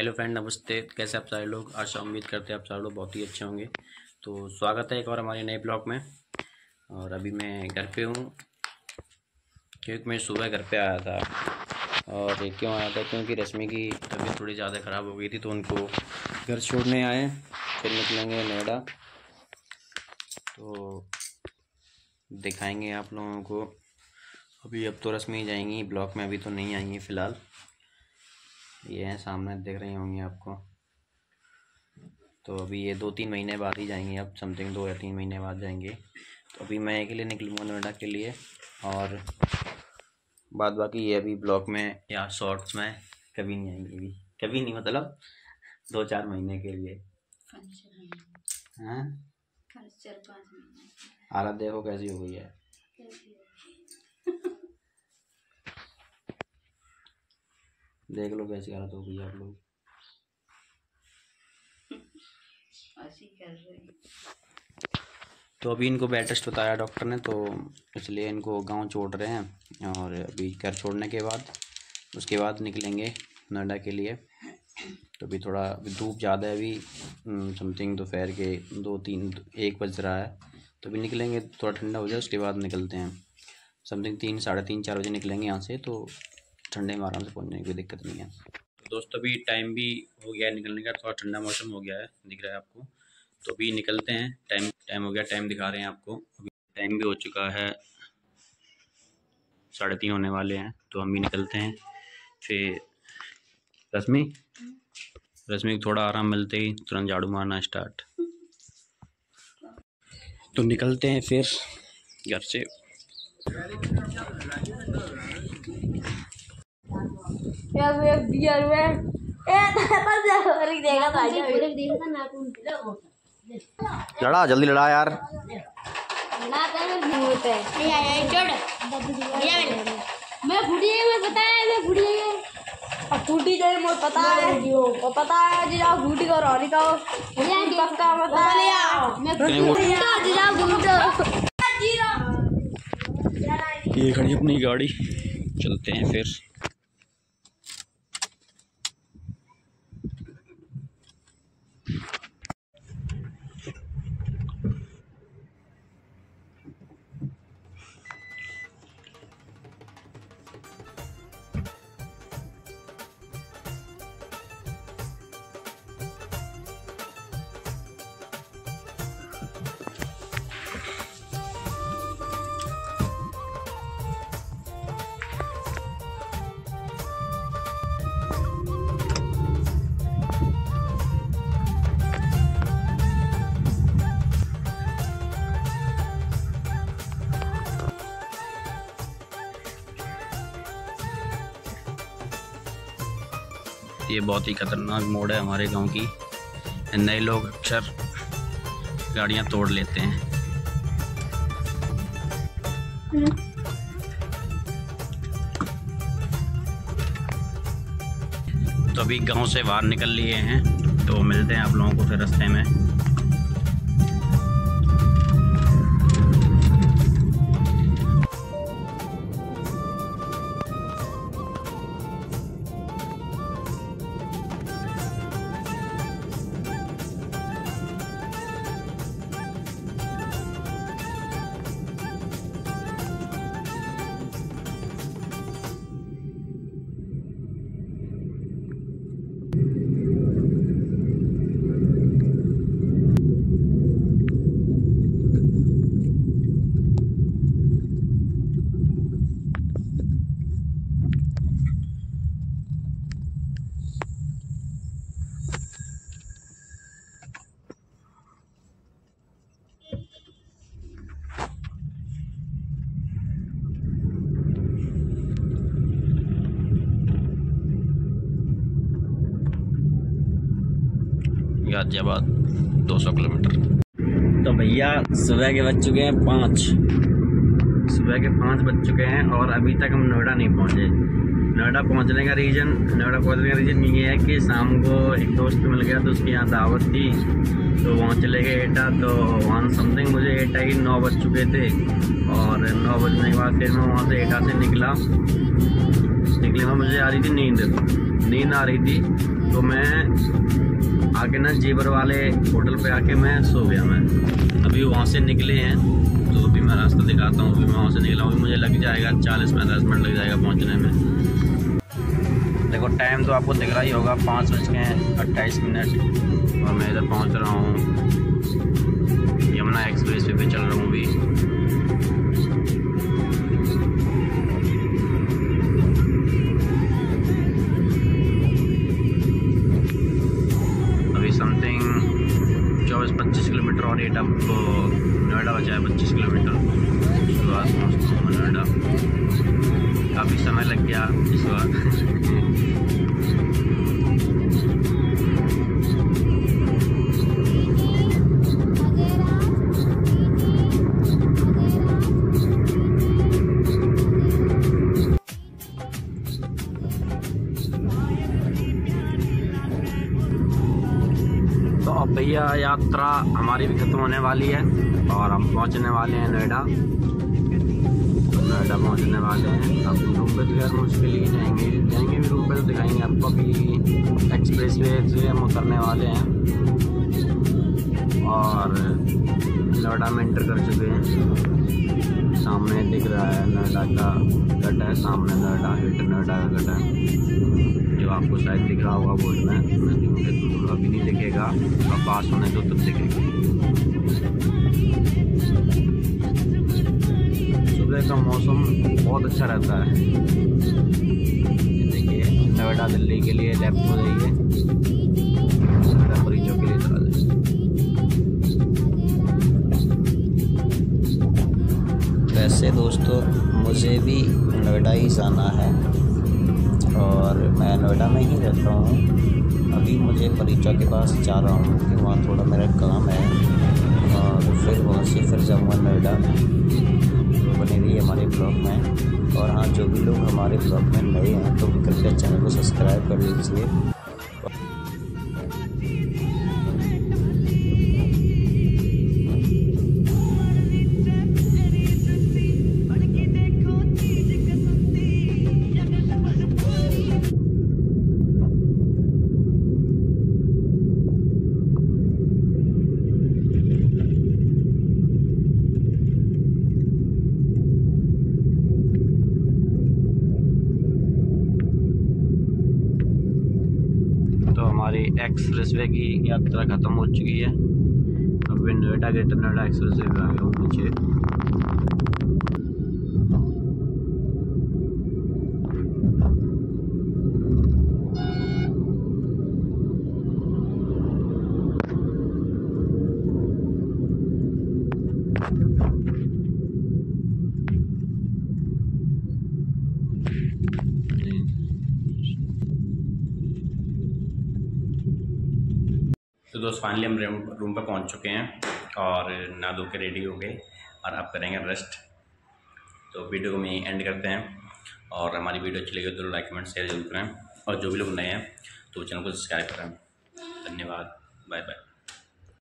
Hello friend, नमस्ते। कैसे आप सारे लोग? आशा उम्मीद करते हैं आप सारे लोग बहुत ही अच्छे होंगे। तो स्वागत है एक और हमारे नए ब्लॉग में। और अभी मैं घर पे हूँ क्योंकि मैं सुबह घर पे आया था। और क्यों आया था? क्योंकि रश्मि की तबीयत थोड़ी ज़्यादा ख़राब हो गई थी, तो उनको घर छोड़ने आए। फिर निकलेंगे नोएडा, तो दिखाएंगे आप लोगों को। अब तो रश्मि जाएंगी ब्लॉक में, अभी तो नहीं आएंगी फ़िलहाल। ये हैं सामने, देख रही होंगी आपको। तो अभी ये 2-3 महीने बाद ही जाएंगे, अब समथिंग 2 या 3 महीने बाद जाएंगे। तो अभी मैं के लिए निकलूँगा नोएडा के लिए। और बाद बाकी ये अभी ब्लॉग में या शॉर्ट्स में कभी नहीं आएंगे, अभी कभी नहीं, मतलब 2-4 महीने के लिए। हाँ, हालत देखो कैसी हो गई है। देख लो कैसी हालत हो गई है आप लोग। तो अभी इनको बेड रेस्ट बताया डॉक्टर ने, तो इसलिए इनको गांव छोड़ रहे हैं। और अभी घर छोड़ने के बाद उसके बाद निकलेंगे नोएडा के लिए। तो अभी थोड़ा धूप ज़्यादा है, अभी समथिंग दोपहर के 2-3-1 बज रहा है। तो अभी निकलेंगे, थोड़ा ठंडा हो जाए उसके बाद निकलते हैं। समथिंग 3, 3:30-4 बजे निकलेंगे यहाँ से, तो ठंडे में आराम से पहुँचने की कोई दिक्कत नहीं है। तो दोस्तों अभी टाइम भी हो गया है निकलने का, थोड़ा ठंडा मौसम हो गया है, दिख रहा है आपको। तो अभी निकलते हैं। टाइम हो गया, टाइम दिखा रहे हैं आपको। अभी टाइम भी हो चुका है, 3:30 होने वाले हैं। तो हम भी निकलते हैं। फिर रश्मि को थोड़ा आराम मिलते ही तुरंत झाड़ू मारना स्टार्ट। तो निकलते हैं फिर घर से। लड़ा, जल्दी लड़ा यार। फूटी जाए मुझे पता है, वो पता है जी। आप फूटी को रोनी का पक्का पता है। ये खड़ी अपनी गाड़ी, चलते हैं फिर। ये बहुत ही खतरनाक मोड़ है हमारे गांव की। नए लोग अक्सर गाड़ियां तोड़ लेते हैं। तो अभी गांव से बाहर निकल लिए हैं, तो मिलते हैं आप लोगों को फिर रास्ते में। गाजियाबाद 200 किलोमीटर। तो भैया सुबह के बज चुके हैं 5। सुबह के 5 बज चुके हैं और अभी तक हम नोएडा नहीं पहुंचे। नोएडा पहुंचने का रीज़न ये है कि शाम को एक दोस्त मिल गया, तो उसकी यहाँ दावत थी, तो वहाँ चले गए एटा। तो वहाँ समथिंग मुझे एटा ही 9 बज चुके थे। और 9 बजने के बाद फिर मैं वहाँ से एटा से निकले में मुझे आ रही थी नींद आ रही थी। तो मैं आके ना जेवर वाले होटल पे आके मैं सो गया। मैं अभी वहाँ से निकले हैं, तो अभी मैं रास्ता दिखाता हूँ। अभी मैं वहाँ से निकला हूँ, मुझे लग जाएगा 40-45 मिनट लग जाएगा पहुँचने में। देखो टाइम तो आपको दिख रहा ही होगा, 5:28 और मैं इधर पहुँच रहा हूँ। यमुना एक्सप्रेस वे पे चल रहा हूँ अभी। समथिंग 24-25 किलोमीटर और एट अप नोएडा बचा है 25 किलोमीटर। उसके बाद पहुँचता हूँ नोएडा। काफ़ी समय लग गया इस बार। तो अब भैया यात्रा हमारी भी ख़त्म होने वाली है और हम पहुंचने वाले हैं नोएडा। नोएडा पहुंचने वाले हैं। अब रूम पे तो यार मुश्किल ही जाएंगे भी रूम पे तो दिखाएंगे आपको। अभी एक्सप्रेस वे से हम उतरने वाले हैं और नोएडा में एंटर कर चुके हैं। सामने दिख रहा है नोएडा का गट है, सामने नोएडा हिट नोएडा का गट है, जो आपको शायद दिख रहा होगा बोर्ड में। तो अभी नहीं दिखेगा, अब पास होने दो तब दिखेगा। सुबह का मौसम बहुत अच्छा रहता है। देखिए नोएडा दिल्ली के लिए लेफ्ट हो जाइए, मरीजों के लिए चला जाइए। वैसे दोस्तों मुझे भी नोएडा ही जाना है और मैं नोएडा में ही रहता हूँ। अभी मुझे परिचा के पास जा रहा हूँ कि वहाँ थोड़ा मेरा काम है और फिर वहाँ से फिर जाऊँगा नोएडा। तो बने रहिए हमारे ब्लॉग में। और हाँ, जो भी लोग हमारे ब्लॉग में नए हैं तो कृपया चैनल को सब्सक्राइब कर लीजिए। तो हमारी एक्सप्रेस वे की यात्रा ख़त्म हो चुकी है। अब Noida greater Noida expressway आ गया हूँ नीचे। तो दोस्त फाइनली हम रूम पर पहुंच चुके हैं और नहा धो के रेडी हो गए और अब करेंगे रेस्ट। तो वीडियो को हम यहीं एंड करते हैं और हमारी वीडियो अच्छी लगी तो लाइक कमेंट शेयर जरूर करें और जो भी लोग नए हैं तो चैनल को सब्सक्राइब करें। धन्यवाद, बाय बाय।